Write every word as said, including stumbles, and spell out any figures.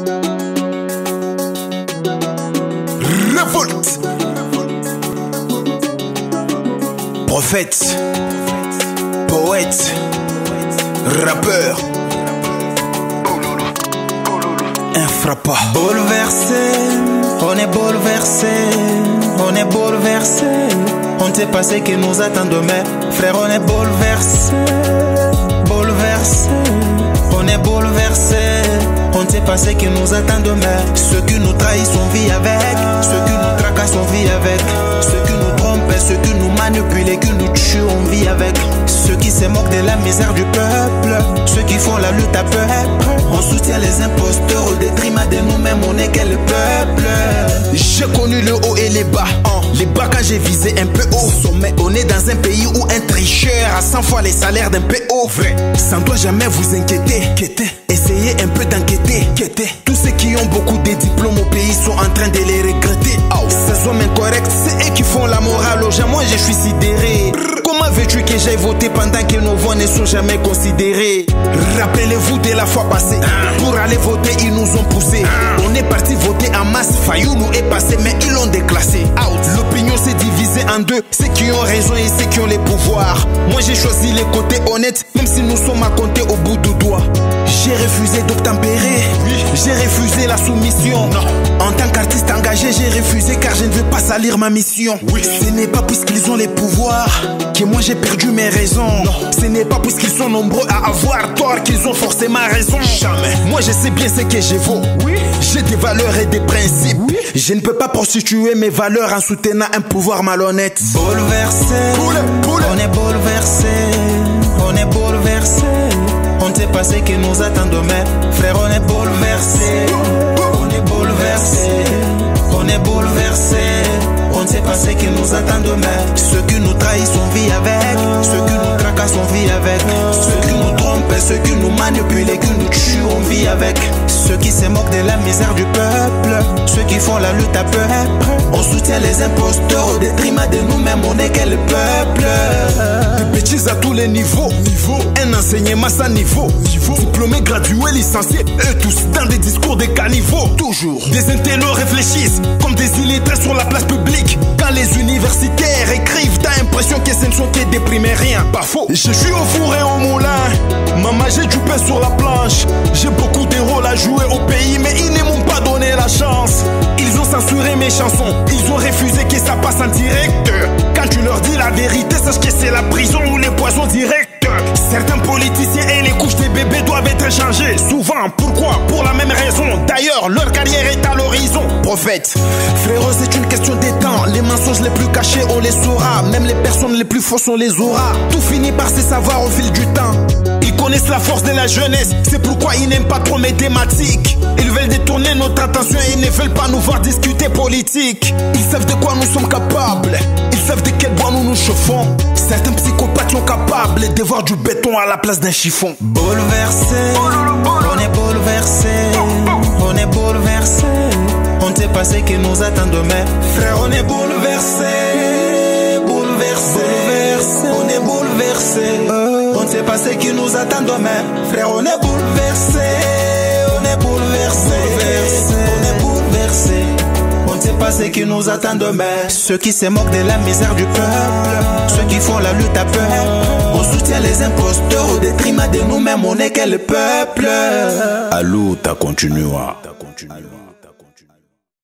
Révolte. Prophète, poète, rappeur, infrappa. Bouleversé, on est bouleversé, on est bouleversé. On ne sait pas ce qui nous attend demain. Frère, on est bouleversé, bouleversé, on est bouleversé. On ne sait pas ce qui nous attend demain. Ceux qui nous trahissent, on vit avec. Ceux qui nous tracassent, on vit avec. Ceux qui nous trompent, ceux qui nous manipulent et qui nous tuent, on vit avec. Ceux qui se moquent de la misère du peuple, ceux qui font la lutte à peuple. On soutient les imposteurs au détriment de nous-mêmes, on est quel peuple. J'ai connu le haut et les bas. Les bas quand j'ai visé un peu haut. Sommet, on est dans un pays où un tricheur a cent fois les salaires d'un P O. Vrai, ça ne doit jamais vous inquiéter. Essayez un peu d'enquêter. Tous ceux qui ont beaucoup de diplômes au pays sont en train de les regretter. Ces hommes incorrects, c'est eux qui font la morale aux gens. Moi je suis sidéré. Comment veux-tu que j'aille voter pendant que nos voix ne sont jamais considérées? Rappelez-vous de la fois passée. Pour aller voter, ils nous ont poussé. On est parti voter en masse. Fayou nous est passé, mais ils l'ont déclassé. L'opinion s'est divisée en deux. Ceux qui ont raison et ceux qui ont les pouvoirs. Moi j'ai choisi les côtés honnêtes, même si nous sommes à compter au bout du doigt. J'ai refusé d'obtempérer. J'ai refusé la soumission. En tant qu'artiste engagé, j'ai refusé car je ne veux pas salir ma mission. Ce n'est pas puisqu'ils ont les pouvoirs que moi j'ai perdu mes raisons. Ce n'est pas puisqu'ils sont nombreux à avoir tort qu'ils ont forcément raison. Jamais. Moi je sais bien ce que je vaux. J'ai des valeurs et des principes. Je ne peux pas prostituer mes valeurs en soutenant un pouvoir malhonnête. Bouleversé, on est bouleversé, on est bouleversé. On ne sait pas ce qui nous attend demain. Frère, on est bouleversé, on est bouleversé, on est bouleversé. On ne sait pas ce qui nous attend demain. Ceux qui nous trahissent, on vit avec. Ceux qui nous tracassent, on vit avec. Ceux qui nous trompent, ceux qui nous manipulent et qui nous tuent, on vit avec. Ceux qui se moquent de la misère du peuple, ceux qui font la lutte à peuple. On soutient les imposteurs au détriment de nous-mêmes, on est quel peuple. Des bêtises à tous les niveaux. Un enseignement sans niveau. Diplômés, gradués, licenciés, eux tous dans des discours de caniveaux. Toujours. Des intellos réfléchissent comme des illettrés sur la place publique. Quand les universitaires écrivent, t'as l'impression que ce ne sont que des primaires, rien. Pas faux. Je suis au four et au moulin. Maman, j'ai du pain sur la planche. J'ai beaucoup de rôles à jouer au pays, mais ils ne m'ont pas donné la chance. Ils ont censuré mes chansons. Ils ont refusé que ça passe en direct. Quand tu leur dis la vérité, sache que c'est la prison ou les poisons directs. Certains politiciens et les couches des bébés doivent être changés. Souvent, pourquoi? Pour la même raison. D'ailleurs, leur carrière est à l'horizon. Prophète, frérot, c'est une question de temps. Les mensonges les plus cachés, on les saura. Même les personnes les plus fausses, on les aura. Tout finit par se savoir au fil du temps. Ils connaissent la force de la jeunesse. C'est pourquoi ils n'aiment pas trop mes thématiques. Ils veulent détourner notre attention et ils ne veulent pas nous voir discuter politique. Ils savent de quoi nous sommes capables. Ils savent de quel bois nous nous chauffons. Certains psychopathes sont capables de voir du béton à la place d'un chiffon. Bouleversé, on est bouleversé, on est bouleversé. On ne sait pas ce qui nous attend demain. Frère, on est bouleversé, bouleversé, on est bouleversé. On ne sait pas ce qui nous attend demain. Frère, on est bouleversé, on est bouleversé, on est bouleversé. On ne sait pas ce qui nous attend demain. Ceux qui se moquent de la misère du peuple, ceux qui font la lutte à peuple. On soutient les imposteurs au détriment de nous-mêmes, on est quel peuple. Allô, t'as continué.